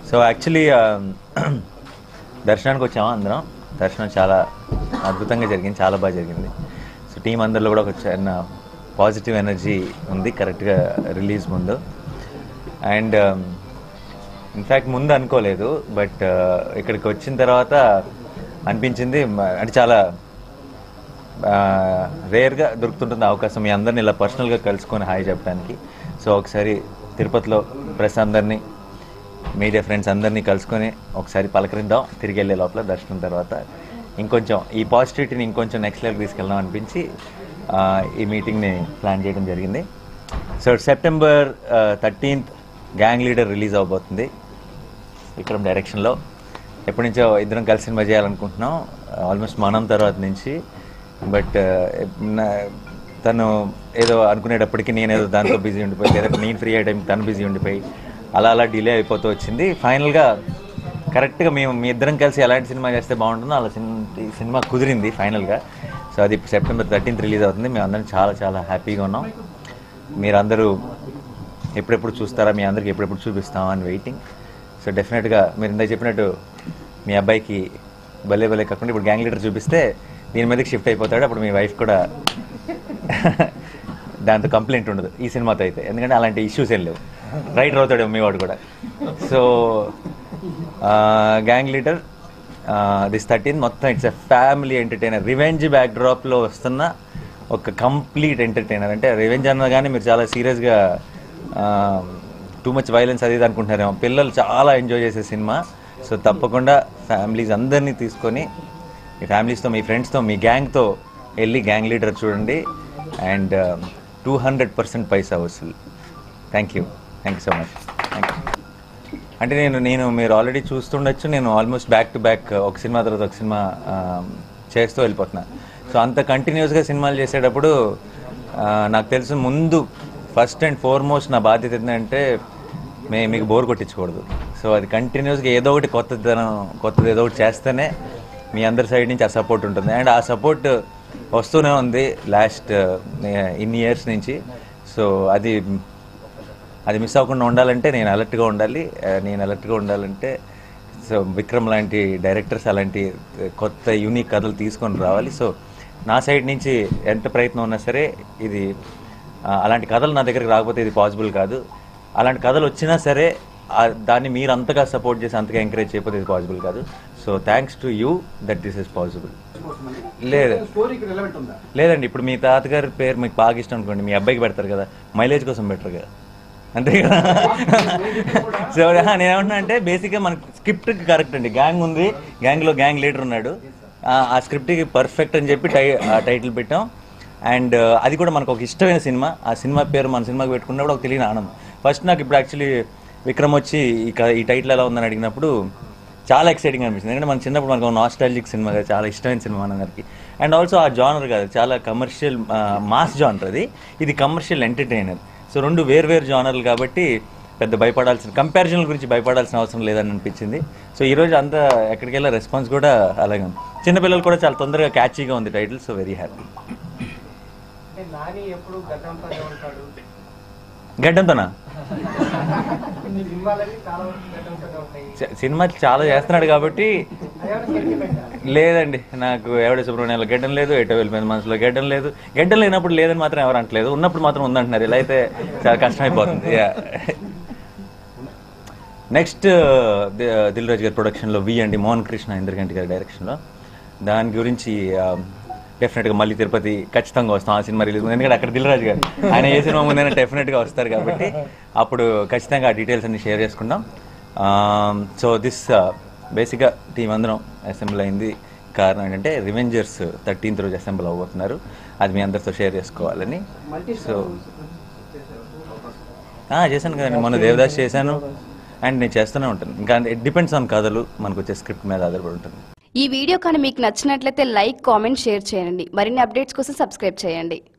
So actually దర్శనానికి వచ్చాము అందరం. దర్శనం చాలా అద్భుతంగా జరిగింది, చాలా బాగా జరిగింది. సో టీం అందరిలో కూడా ఒక చిన్న పాజిటివ్ ఎనర్జీ ఉంది కరెక్ట్గా రిలీజ్ ముందు. అండ్ ఇన్ఫ్యాక్ట్ ముందు అనుకోలేదు, బట్ ఇక్కడికి వచ్చిన తర్వాత అనిపించింది అంటే చాలా రేర్గా దొరుకుతుంటుంది అవకాశం మీ అందరిని ఇలా పర్సనల్గా కలుసుకొని హాయ్ చెప్పడానికి. సో ఒకసారి తిరుపతిలో ప్రెస్ అందరినీ, మీడియా ఫ్రెండ్స్ అందరినీ కలుసుకొని ఒకసారి పలకరిద్దాం తిరిగి వెళ్ళే లోపల దర్శనం తర్వాత. ఇంకొంచెం ఈ పాజిటివిటీని ఇంకొంచెం నెక్స్ట్ లెవెల్ తీసుకెళ్దాం అనిపించి ఈ మీటింగ్ని ప్లాన్ చేయడం జరిగింది. So September 13th gang leader release అవబోతుంది విక్రమ్ డైరెక్షన్లో. ఎప్పటి నుంచో ఇద్దరం కలిసి సినిమా చేయాలనుకుంటున్నాం, ఆల్మోస్ట్ మనం తర్వాత నుంచి. బట్ తను ఏదో అనుకునేటప్పటికి నేనేదో దాంతో బిజీ ఉండిపోయి, లేదా నేను ఫ్రీ అయ్యే టైంకి తను బిజీ ఉండిపోయి అలా డిలే అయిపోతూ వచ్చింది. ఫైనల్గా కరెక్ట్గా మీ ఇద్దరం కలిసి ఎలాంటి సినిమా చేస్తే బాగుంటుందో అలా సినిమా కుదిరింది ఫైనల్గా. సో అది September 13th రిలీజ్ అవుతుంది. మేము అందరం చాలా చాలా హ్యాపీగా ఉన్నాం. మీరందరూ ఎప్పుడెప్పుడు చూస్తారా, మీ అందరికి ఎప్పుడెప్పుడు చూపిస్తామా అని వెయిటింగ్. సో డెఫినెట్గా మీరు ఇందాక చెప్పినట్టు మీ అబ్బాయికి భలే కాకుండా ఇప్పుడు గ్యాంగ్ లీడర్ చూపిస్తే దీని మీదకి షిఫ్ట్ అయిపోతాడు. అప్పుడు మీ వైఫ్ కూడా దాంతో కంప్లైంట్ ఉండదు ఈ సినిమాతో అయితే, ఎందుకంటే అలాంటి ఇష్యూస్ ఏం లేవు. రైటర్ అవుతాడు మీ వాడు కూడా. So gang leader this 13th మొత్తం it's a family entertainer. Revenge బ్యాక్డ్రాప్లో వస్తున్న ఒక కంప్లీట్ ఎంటర్టైనర్. అంటే రివెంజ్ అన్నా కానీ మీరు చాలా సీరియస్గా టూ మచ్ వైలెన్స్ అది అనుకుంటున్నారేమో, పిల్లలు చాలా ఎంజాయ్ చేసే సినిమా. సో తప్పకుండా ఫ్యామిలీస్ అందరినీ తీసుకొని మీ ఫ్యామిలీస్తో, మీ ఫ్రెండ్స్తో, మీ గ్యాంగ్తో వెళ్ళి గ్యాంగ్ లీడర్ చూడండి. అండ్ 200% పైసా వసూలు. Thank you so much. Thank you. అంటే నేను మీరు ఆల్రెడీ చూస్తుండొచ్చు, నేను ఆల్మోస్ట్ బ్యాక్ టు బ్యాక్ ఒక సినిమా తర్వాత ఒక సినిమా చేస్తూ వెళ్ళిపోతున్నా. సో అంత కంటిన్యూస్గా సినిమాలు చేసేటప్పుడు నాకు తెలుసు ముందు ఫస్ట్ అండ్ ఫార్మోస్ట్ నా బాధ్యత ఏంటంటే మీకు బోర్ కొట్టించకూడదు. సో అది కంటిన్యూస్గా ఏదో ఒకటి కొత్తది ఏదో ఒకటి చేస్తేనే మీ అందరి సైడ్ నుంచి ఆ సపోర్ట్ ఉంటుంది. అండ్ ఆ సపోర్ట్ వస్తూనే ఉంది లాస్ట్ ఇన్ని ఇయర్స్ నుంచి. సో అది మిస్ అవ్వకుండా ఉండాలంటే నేను అలర్ట్గా ఉండాలంటే సో విక్రమ్ లాంటి డైరెక్టర్స్ అలాంటి కొత్త యూనిక్ కథలు తీసుకొని రావాలి. సో నా సైడ్ నుంచి ఎంత ప్రయత్నం ఉన్నా సరే ఇది అలాంటి కథలు నా దగ్గరికి రాకపోతే ఇది పాసిబుల్ కాదు. అలాంటి కథలు వచ్చినా సరే దాన్ని మీరు అంతగా సపోర్ట్ చేసి అంతగా ఎంకరేజ్ చేయకపోతే ఇది పాసిబుల్ కాదు. So thanks to you that this is possible. లేదండి, ఇప్పుడు మీ తాతగారి పేరు మీకు బాగా ఇష్టం అనుకోండి, మీ అబ్బాయికి పెడతారు కదా, మైలేజ్ కోసం బెటర్ కదా, అంతే కదా. సో నేనేమంటున్నా అంటే బేసిక్గా మనకి స్క్రిప్ట్కి కరెక్ట్ అండి. గ్యాంగ్ ఉంది, గ్యాంగ్లో గ్యాంగ్ లీడర్ ఉన్నాడు, ఆ స్క్రిప్ట్కి పర్ఫెక్ట్ అని చెప్పి టైటిల్ పెట్టాం. అండ్ అది కూడా మనకు ఒక ఇష్టమైన సినిమా. ఆ సినిమా పేరు మన సినిమాకి పెట్టుకున్నప్పుడు ఒక తెలియని ఆనందం. ఫస్ట్ నాకు ఇప్పుడు యాక్చువల్లీ విక్రమ్ వచ్చి ఈ టైటిల్ ఎలా ఉందని అడిగినప్పుడు చాలా ఎక్సైటింగ్ అనిపిస్తుంది. ఎందుకంటే మన చిన్నప్పుడు మనకు నాస్టాలజిక్ సినిమా కదా, చాలా ఇష్టమైన సినిమా మనందరికి. అండ్ ఆల్సో ఆ జానర్ కాదు, చాలా కమర్షియల్ మాస్ జానర్ ఇది కమర్షియల్ ఎంటర్టైనర్. సో రెండు వేరు జానర్లు కాబట్టి పెద్ద కంపారిజన్ల గురించి భయపడాల్సిన అవసరం లేదని అనిపించింది. సో ఈరోజు అంతా ఎక్కడికి వెళ్ళే రెస్పాన్స్ కూడా అలాగే ఉంది. చిన్నపిల్లలు కూడా చాలా తొందరగా క్యాచీగా ఉంది టైటిల్. So very happy. గడ్డంతోనా? సినిమా చాలా చేస్తున్నాడు కాబట్టి లేదండి, నాకు ఎవడ సుబ్రహ్మణ్యంలో గడ్డం లేదు, ఎటో వెళ్ళిపోయింది మనసులో గడ్డం లేదు. గడ్డం లేనప్పుడు లేదని మాత్రం ఎవరు అంటలేదు, ఉన్నప్పుడు మాత్రం ఉందంటున్నారు. ఇలా అయితే చాలా కష్టమైపోతుంది. నెక్స్ట్ దిల్ రాజు గారి ప్రొడక్షన్లో అండి మోహన్ కృష్ణ ఇంద్రగంటి గారి డైరెక్షన్లో, దాని గురించి డెఫినెట్గా మళ్ళీ తిరుపతి ఖచ్చితంగా వస్తాం ఆ సినిమా రిలీజ్. ఎందుకంటే అక్కడ దిల్ రాజు గారు ఆయన ఏ సినిమా ముందైనా డెఫినెట్గా వస్తారు కాబట్టి అప్పుడు ఖచ్చితంగా ఆ డీటెయిల్స్ అన్ని షేర్ చేసుకుందాం. సో దిస్ బేసిక్గా టీం అందరం అసెంబ్ల్ అయింది. కారణం ఏంటంటే రివెంజర్స్ 13th రోజు అసెంబ్ల్ అవ్వబోతున్నారు, అది మీ అందరితో షేర్ చేసుకోవాలని. సో చేశాను కదండి, మొన్న దేవదాస్ చేశాను, అండ్ నేను చేస్తూనే ఉంటాను. ఇంకా ఇట్ డిపెండ్స్ ఆన్ కథలు, మనకు వచ్చే స్క్రిప్ట్ మీద ఆధారపడి ఉంటుంది. ఈ వీడియో కానీ మీకు నచ్చినట్లయితే లైక్, కామెంట్, షేర్ చేయండి. మరిన్ని అప్డేట్స్ కోసం సబ్స్క్రైబ్ చేయండి.